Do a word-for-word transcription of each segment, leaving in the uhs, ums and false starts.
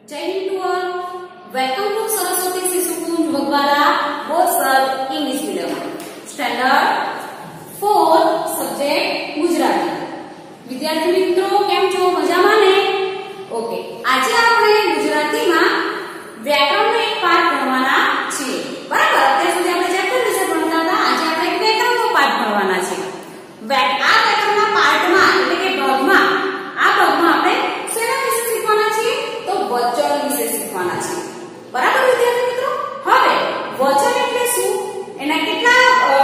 जय हिंद to all. Welcome to Saraswati Shishu Kunj Vagwara Bosar English medium standard four subject Gujarati. विद्यार्थी मित्रों केम छो मजामां ने? ओके, आज આપણે ગુજરાતીમાં વ્યાકરણનો એક પાઠ ભણવાના છીએ, બરાબર? અત્યાર સુધી આપણે ચેપ્ટર વિશે ભણતા હતા, આજે આપણે એક વ્યાકરણનો પાઠ ભણવાના છે। આ વ્યાકરણના પાઠમાં એટલે કે ભાગમાં આ ભાગમાં આપણે શેના વિશે શીખવાના છીએ? તો વચન વિશે શીખવાના છીએ, બરાબર વિદ્યાર્થી મિત્રો? હવે વચન એટલે શું, એના કેટલા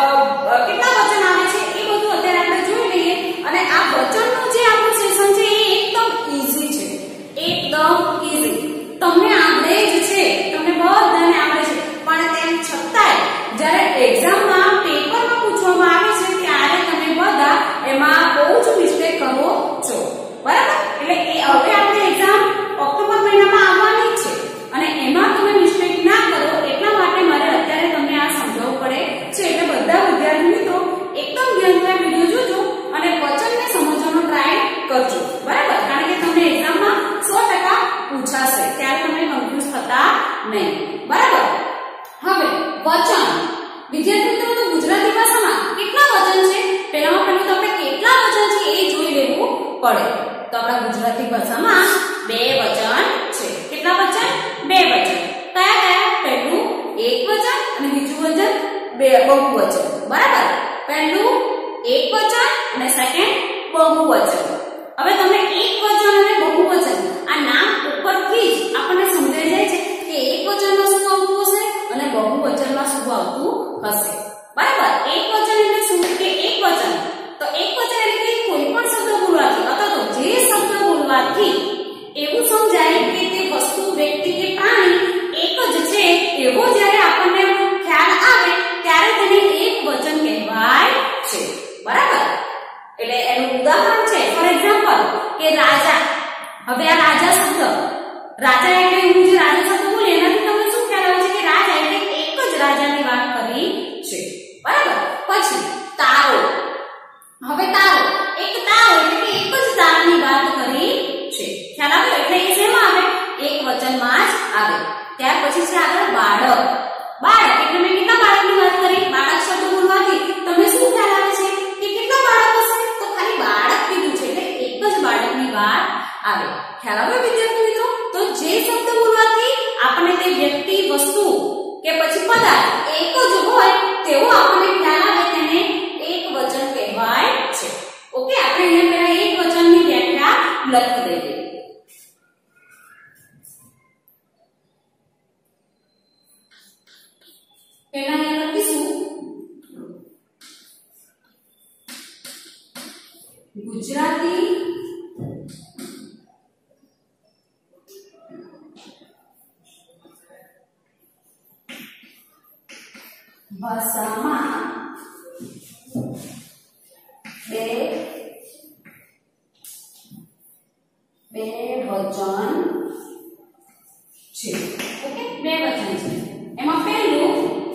કેટલા વચન આવે છે એ બધું અત્યારે આપણે જોઈ લઈએ। અને આ વચનનું જે આપણું સેશન છે એ એકદમ ઈઝી છે, એકદમ ઈઝી, તમને આવડે જ છે, તમને બધાને આવડે છે, પણ તેમ છતાંય જ્યારે એક્ઝામમાં પેપરમાં પૂછવામાં આવે છે ત્યારે તમે બધા એમાં બહુ જ મિસ્ટેક કરો છો, બરાબર? એટલે એ હવે આપણે એક્ઝામ ઓક્ટોબર મહિનામાં આવવાની છે અને એમાં તમે મિસ્ટેક ના કરો એટલા માટે મારે અત્યારે તમને આ સમજાવવું પડે છે। એટલે બધા વિદ્યાર્થી મિત્રો એકદમ ધ્યાનથી વિડિયો જોજો અને વચનને સમજવાનો ટ્રાય કરજો, બરાબર? કારણ કે તમને એક્ઝામમાં સો ટકા પૂછાશે, ત્યારે તમે કન્ફ્યુઝ થતા નહીં, બરાબર? હવે વચન વિદ્યાર્થી મિત્રો, તો ગુજરાતી ભાષામાં કેટલા વચન છે? પહેલામાં પહેલું તો આપણે કેટલા વચન છે એ જોઈ લેવું પડે। તો આપણા ગુજરાતી ભાષામાં બે વચન છે। કેટલા વચન? બે વચન। કયા કયા? પહેલું એક વચન અને બીજું વચન બે બહુવચન, બરાબર? પહેલું એક વચન અને સેકન્ડ બહુવચન। હવે તમને એક વચન અને બહુવચન આ નામ ઉપરથી જ આપણને સમજાઈ જાય છે કે એક વચનમાં શું આવતું હશે અને બહુવચનમાં શું આવતું હશે, બરાબર? એક વચન એટલે શું કે એક વચન, તો એક વચન એટલે કે કોઈ પણ શબ્દ બોલવાથી અથવા તો જે શબ્દ બોલવાથી એવું સમજાય કે તે વસ્તુ, વ્યક્તિ કે પ્રાણી એક જ છે એવો જ્યારે આપણને ખ્યાલ આવે ત્યારે તેને એક વચન કહેવાય છે, બરાબર? એટલે એનું ઉદાહરણ છે ફોર એક્ઝામ્પલ કે રાજા। હવે આ રાજા શબ્દ, રાજા એટલે હું જે રાજા શબ્દ બોલી એનાથી તમને શું ખ્યાલ આવે છે કે રાજા એટલે એક જ રાજાની વાત કરી છે, બરાબર? પછી તારો, હવે તારો, એક તારો એટલે કે એક જ તારાની વાત કરી છે, ખ્યાલ આવે? એટલે એ શેમાં આવે? એક વચનમાં જ આવે। ત્યાર પછી છે આગળ બાળક। બાળક એટલે મેં કેટલા બાળકની વાત કરી? બાળક શબ્દ બોલવાથી તમને શું ખ્યાલ આવે છે કે કેટલા બાળક હશે? તો ખાલી બાળક કીધું છે એટલે એક જ બાળકની વાત આવે, ખ્યાલ આવે વિદ્યાર્થી મિત્રો? તો જે શબ્દ બોલવાથી આપણને તે વ્યક્તિ, વસ્તુ કે પછી પદાર્થ એક જ હોય તેવો આપણને ખ્યાલ આવે તેને એક વચન કહેવાય છે। ઓકે, આપણે અહીંયા પહેલા એક વચનની વ્યાખ્યા લખી દઈએ। પહેલા અહીંયા લખીશું ગુજરાતી ભાષામાં બે બે વચન છે। ઓકે, બે વચન છે। એમાં પહેલું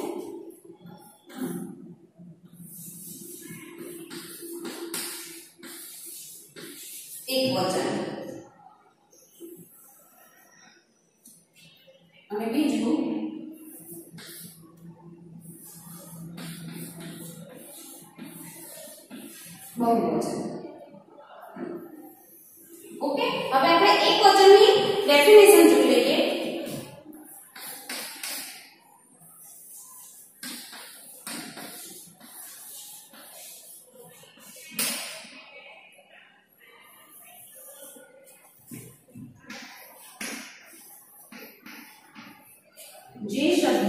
એક વચન અને બીજું બહુવચન। ઓકે, હવે આપણે એક વચનની ડેફિનેશન જોઈ લઈએ। જે શબ્દ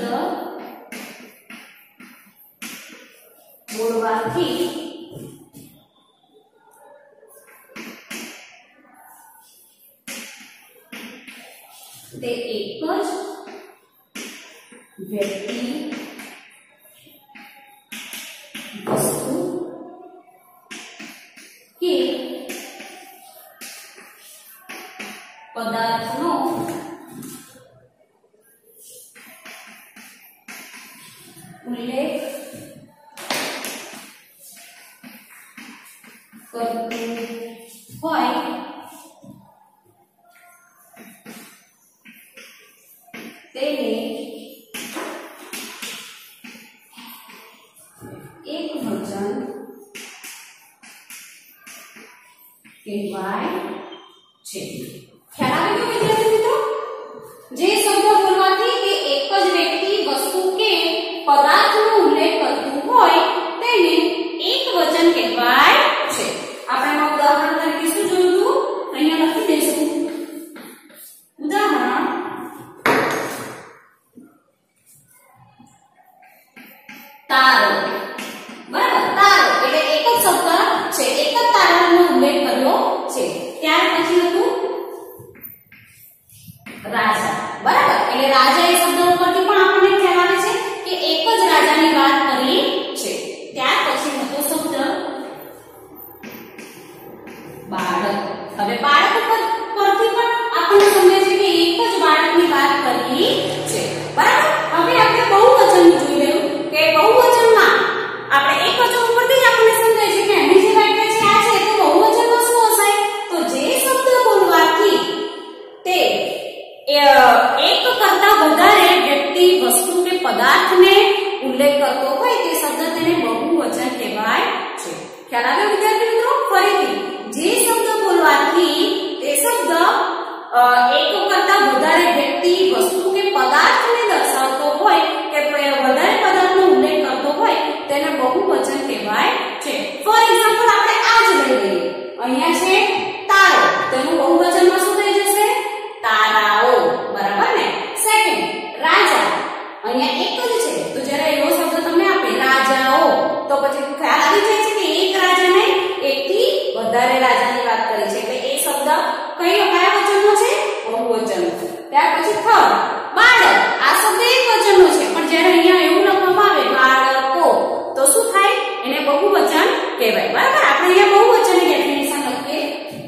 બોલવાથી તે એક જ વ્યક્તિ, વસ્તુ કે પદાર્થનો ઉલ્લેખ કરતું હોય કહેવાય છે. ખ્યાલ આવ્યો વિદ્યાર્થી મિત્રો? જે શબ્દ બોલવાથી તે એક જ વ્યક્તિ, વસ્તુ કે પદાર્થનો ઉલ્લેખ કરતું હોય તેને એકવચન કહેવાય છે. આપણે એમાં ઉદાહરણ તરીકે શું જોયું હતું? અહીંયા લખી દઈશું. ઉદાહરણ તારો. બરાબર, તારો એટલે એક જ શબ્દ છે, એક જ તારાનો ઉલ્લેખ કર્યો છે. ત્યાર પછી હતું રાજા. બરાબર, એટલે રાજા એ શબ્દ ઉપરથી પણ આપણને ખ્યાલ આવે છે કે એક જ રાજાની વાત કરી છે. ત્યાર પછી હતો શબ્દ બાળક. હવે બાળક ઉપર પરથી પણ આપણને સમજે છે કે એક જ બાળકની વાત કરી છે. બરાબર, હવે આપણે બહુવચન જોઈ લેવું કે બહુવચનમાં આપણે એકવચન ઉપરથી જ આપણને સમજાય છે કે એની જે વ્યાખ્યા છે આ છે, તો બહુવચનમાં શું હશે? તો જે શબ્દ બોલવાથી તે એક કરતા વધારે વ્યક્તિ, વસ્તુ કે પદાર્થને ઉલ્લેખ કરતો હોય તે શબ્દ તેને બહુવચન કહેવાય છે. ખ્યાલ આવ્યો વિદ્યાર્થી મિત્રો? ફરીથી, જે શબ્દ બોલવાથી તે શબ્દ એક કરતા વધારે વ્યક્તિ, વસ્તુ કે પદાર્થને દર્શાવતો હોય કે વધારે પદાર્થનો ઉલ્લેખ કરતો હોય તેને બહુવચન કહેવાય છે. ફોર એક્ઝામ્પલ આપણે આ જ લઈ લઈએ. અહીંયા છે તારો, તેનું બહુવચનમાં શું થઈ જશે? તારાઓ. બરાબર ને? સેકન્ડ રાજા, અહીંયા એક જ છે તો જ્યારે એવો શબ્દ તમને આપે રાજાઓ તો પછી ખ્યાલ આવી જાય છે કે એક રાજાને એકથી વધારે રાજાની વાત કરી છે, એટલે એ શબ્દ કયો કયા વચનનો છે? બહુવચન. ત્યાર પછી થર્ડ બાળક, આ શબ્દ એક વચનનો છે પણ જ્યારે અહીંયા એવું લખવામાં આવે બાળકો તો શું થાય? એને બહુવચન કહેવાય. બરાબર, આપણે અહીંયા બહુવચનની ડેફિનેશન લખીએ.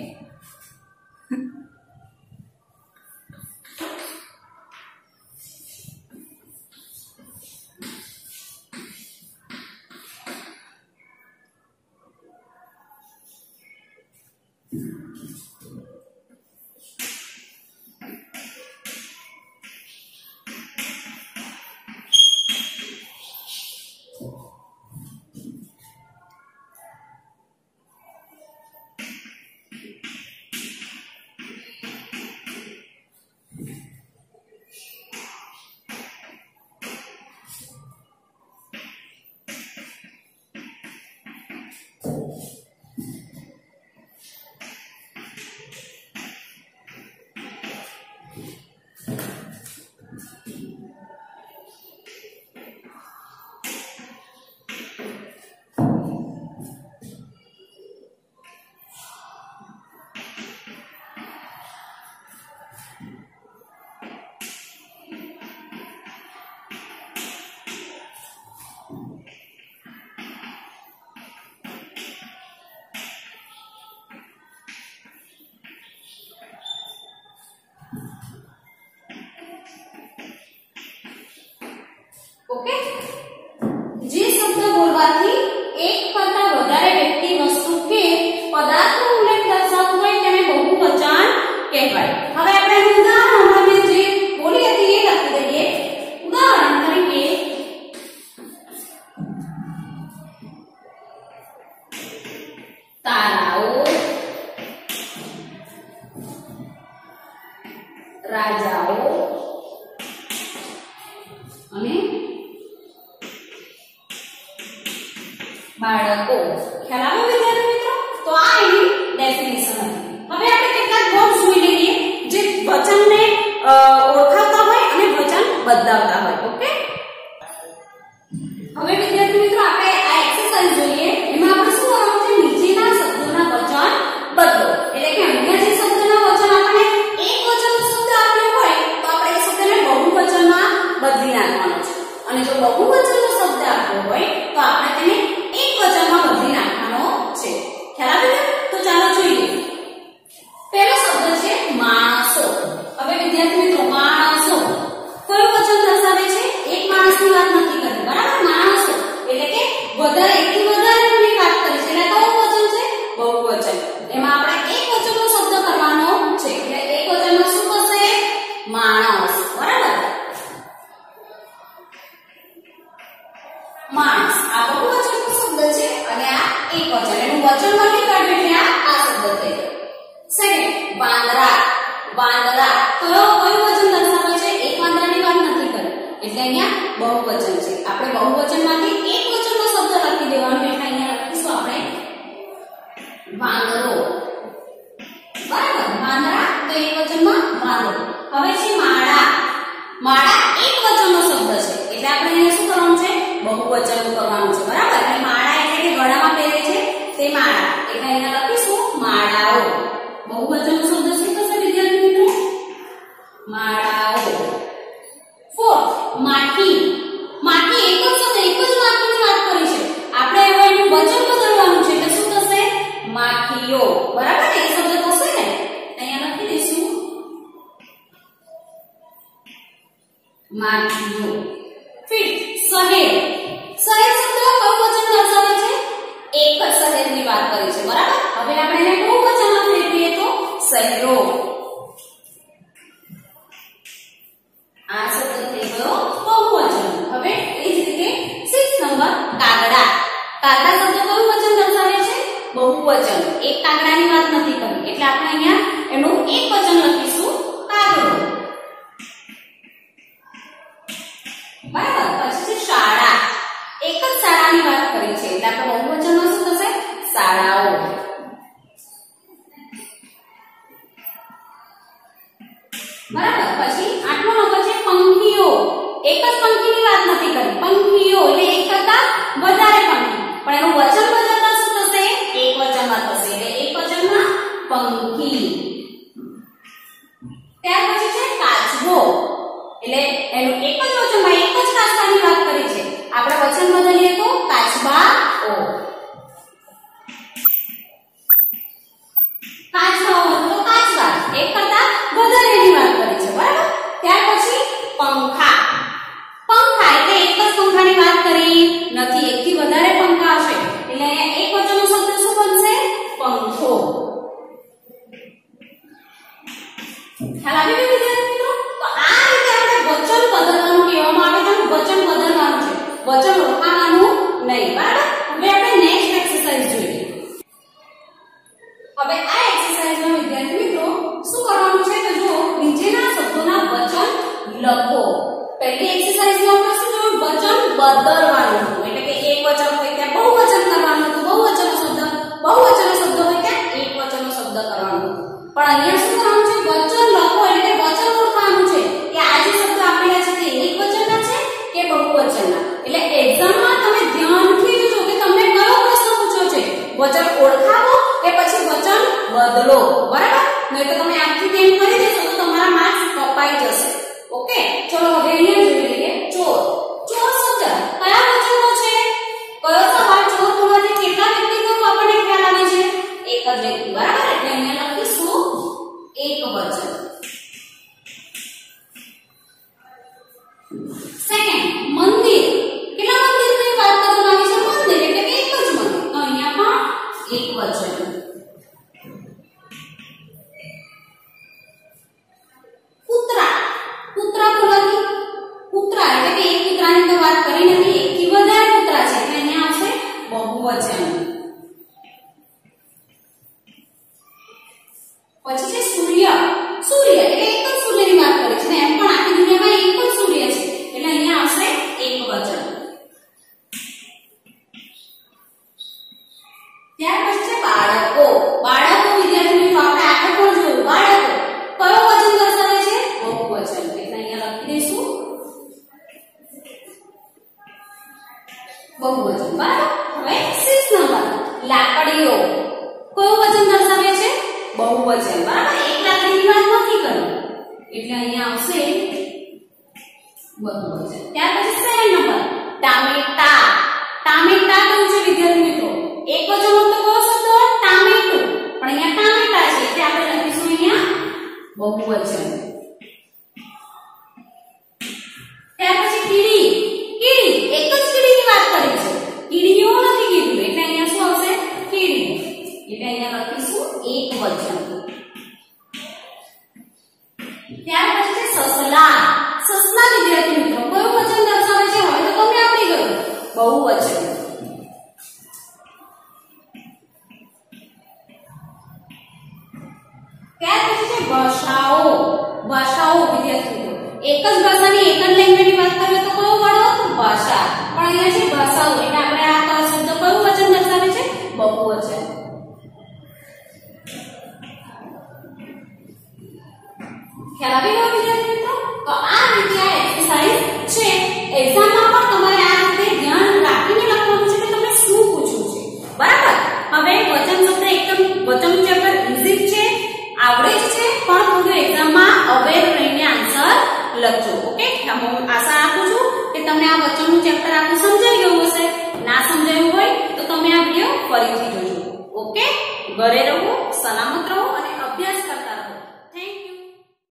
ઓકે, જે શબ્દ બોલવાથી એક કરતા વધારે વ્યક્તિ, વસ્તુ કે પદાર્થનો ઉલ્લેખ દર્શાવતો હોય તેને બહુવચન કહેવાય. હવે આપણે ઉદાહરણ હમણાં જે બોલી હતી એ લખી દઈએ. ઉદાહરણ તરીકે તારાઓ, રાજાઓ અને બાળકો. ખ્યાલ આવ્યો વિદ્યાર્થી મિત્રો? તો આ એની ડેફિનેશન હતી. હવે આપણે કેટલાક વર્ડ જોઈ લઈએ જે વચનને ઓળખાવતા હોય અને વચન બદલાવતા હોય. ઓકે, હવે વિદ્યાર્થી મિત્રો આપણે આ એક્સરસાઇઝ જોઈએ. એમાં આપણે શું કરવાનું છે? નીચેના શબ્દોના વચન બદલો. એટલે કે અહીંયા જે શબ્દના વચન આપણને એક વચનનો શબ્દ આપ્યો હોય તો આપણે એ શબ્દને બહુવચનમાં બદલી નાખવાનો છે, અને જો બહુવચનનો શબ્દ આપ્યો હોય તો આપણે તેને એક વચનમાં બદલી નાખવાનો છે. ખ્યાલ આવ્યો? તો ચાલો જોઈએ. પહેલો શબ્દ છે માણસો. હવે વિદ્યાર્થી મિત્રો, માણસો કયો વચન દર્શાવે છે? એક માણસની વાત નથી કરતી. બરાબર, માણસો એટલે કે વધારે, એકથી વધારેની વાત કરી છે, એટલે કયું વચન છે? બહુવચન. એમાં આપણે એક વચનનો શબ્દ કરવાનો છે, એટલે એક વચનમાં શું થશે? માણસ. બરાબર, માણસ આ બહુવચનનો શબ્દ છે અને આ એક વચન, એનું વચન નથી કાઢ્યું એટલે આ આ શબ્દ થઈ ગયો. સેકન્ડ વાંદરા, વાંદરા કયો કયું વચન દર્શાવે છે? એક વાંદરાની વાત નથી કરી એટલે અહીંયા બહુવચન છે. આપણે બહુવચનમાંથી એક વચનનો શબ્દ લખી દેવાનો એટલે અહીંયા લખીશું આપણે વાંદરો. બરાબર, વાંદરા તો એક વચનમાં વાંદરો. હવે છે માળા, માળા એક વચનનો શબ્દ છે એટલે આપણે એને શું કરવાનું છે? બહુવચન કરવાનું છે. બરાબર, એટલે માળા એટલે કે ગળામાં પહેરે છે તે માળા એટલે અહીંયા લખીશું માળાઓ. બહુવચનનો શબ્દ શું થશે વિદ્યાર્થી મિત્રો? માળાઓ. ફોર માટી, માટી એક જ શબ્દ એક જ માટીની વાત કરી છે. આપણે હવે એનું વચન બદલવાનું છે એટલે શું થશે? માટીઓ. બરાબર ને, એ શબ્દ થશે ને અહીંયા લખી દઈશું માટીઓ. ફિર શહેર, શહેર શબ્દ કયું વચન દર્શાવે છે? એક જ શહેરની વાત કરી છે. બરાબર, હવે આપણે એને બહુવચનમાં ફેરવીએ તો શહેરો. આ શબ્દ થઈ ગયો બહુવચન. હવે એ જ રીતે સિક્સ નંબર કાગડા, કાગડા શબ્દ કયું વચન દર્શાવે છે? બહુવચન. એક કાગડાની વાત નથી કરી એટલે આપણે અહીંયા એનું એક વચન લખીશું કાગડો. બરાબર, પછી છે શાળા, એક જ શાળાની વાત કરી છે એટલે આપણે બહુવચનમાં શું થશે? શાળાઓ. બરાબર, પછી આઠમો નંબર છે પંખીઓ. એક જ પંખીની વાત નથી કરી, પંખીઓ એટલે એક કરતા વધારે પંખી, પણ એનું વચન બદલતા શું થશે? એક વચનમાં થશે એટલે એક વચનમાં પંખી. ત્યાર પછી છે કાચબો, એટલે એનું એક જ વચનમાં એક જ કાચબાની વાત કરી છે. આપણે વચન બદલીએ તો કાચબાઓ. કાચબાઓ તો કાચબા, એક કરતા વધારેની વાત કરી છે. બરાબર, ત્યાર પછી પંખા, પંખા એટલે એક જ પંખાની વાત કરી નથી, એકથી વધારે પંખા હશે એટલે અહીંયા એક વચનનો શબ્દ શું બનશે? પંખો. ખ્યાલ આવી ગયો વિદ્યાર્થી મિત્રો? તો આ રીતે આપણે વચન બદલવાનું કહેવામાં આવે છે, વચન બદલવાનું છે, વચન રોકાવાનું નહીં. બરાબર, હવે આપણે નેક્સ્ટ એક્સરસાઇઝ જોઈએ. હવે આ એક્સરસાઇઝમાં વિદ્યાર્થી મિત્રો શું કરવાનું છે તો જો નીચેના શબ્દોના વચન લખો. પહેલી એક્સરસાઇઝમાં આપણે શું જોયું? વચન બદલવાનું હતું એટલે કે એક વચન હોય ત્યાં બહુવચન કરવાનું હતું, બહુવચનનો શબ્દ બહુવચનનો શબ્દ હોય ત્યાં એક વચનનો શબ્દ કરવાનો હતો. પણ અહીંયા શું કરવાનું છે? વચન લખો એટલે વચન ઓળખવાનું છે કે આ જે શબ્દ આપેલા છે તે એક વચનના છે કે બહુવચનના. એટલે એક્ઝામમાં તમે ધ્યાનથી જોજો કે તમને કયો પ્રશ્ન પૂછ્યો છે, વચન ઓળખાવો કે પછી વચન બદલો. બરાબર, નહીં તો તમે આખી તેમ કરી દેશો તો તમારા માર્ક્સ કપાઈ જશે. ઓકે, ચલો હવે અહીંયા જોઈ લઈએ ચોર. ચોર શબ્દ કયા વચનનો છે? કયો સવાલ? ચોર બોલવાથી કેટલા વ્યક્તિનો આપણને ખ્યાલ આવે છે? એક જ વ્યક્તિ. બરાબર, એટલે અહીંયા લખીશું એક વચન. સેકન્ડ મંદિર, કેટલા મંદિરની વાત કરવામાં આવી છે? મંદિર એટલે કે એક જ મંદિર, તો અહીંયા પણ એક વચન. કૂતરા, કૂતરા બોલવાથી કૂતરા એટલે કે એક કૂતરાની તો વાત કરી નથી, એકથી વધારે કૂતરા છે એટલે અહીંયા આવશે બહુવચન. પછી છે સૂર્ય, સૂર્ય એટલે એક જ સૂર્યની વાત કરી છે ને, એમ પણ આખી દુનિયામાં એક જ સૂર્ય છે એટલે અહીંયા આવશે એક વચન. ત્યાર પછી છે બાળકો, બાળકો વિદ્યાર્થી મિત્રો આપણે આગળ પણ જોયું. બાળકો કયો વચન દર્શાવે છે? બહુવચન એટલે અહીંયા લખી દઈશું બહુવચન. બરાબર, હવે સિક્સ નંબર લાકડીઓ, કયો વચન દર્શાવે છે? બહુવચન. બરાબર, એક લાકડીની વાત નથી કરી એટલે અહીંયા આવશે બહુવચન. ત્યાર પછી સેવન નંબર ટામેટા, ટામેટા કયું છે વિદ્યાર્થી મિત્રો? એક વચનનો તો કયો શબ્દ? ટામેટું, પણ અહીંયા ટામેટા છે એટલે આપણે લખીશું અહીંયા બહુવચન. ત્યાર પછી કીડી, કીડી એક જ કીડીની વાત કરી છે, કીડીઓ નથી કીધું એટલે અહીંયા શું આવશે? કીડી, એટલે અહીંયા લખીશું એક વચન. ત્યાર પછી છે સસલા, સસલા વિદ્યાર્થી મિત્રો કયું વચન દર્શાવે છે? હવે તો તમને આવડી ગયું, બહુવચન. ત્યાર પછી છે ભાષાઓ. ભાષાઓ વિદ્યાર્થી મિત્રો, એક જ ભાષાની એક જ લેંગ્વેજની વાત કરીએ તો કયો વર્ડ તો ભાષા, પણ અહીંયા છે ભાષાઓ એટલે આપણે આ શબ્દ કયું વચન દર્શાવે છે? બહુવચન. ખ્યાલ આવી ગયો વિદ્યાર્થી મિત્રો? તો આ રીતે આ એક્સરસાઇઝ છે. એક્ઝામમાં પણ તમારે આ રીતે ધ્યાન રાખીને લખવાનું છે કે તમને શું પૂછવું છે. બરાબર? હવે વચન શબ્દ એકદમ વચન ચેપ્ટર ઈઝી છે, આવડે જ છે, પણ થોડું એક્ઝામમાં અવેર રહીને આન્સર લખજો. ઓકે? હું આશા રાખું છું કે તમને આ વચનનું ચેપ્ટર આખું સમજાઈ ગયું હશે. ના સમજાયું હોય તો તમે આ વિડિયો ફરીથી જોજો. ઓકે? ઘરે રહો, સલામત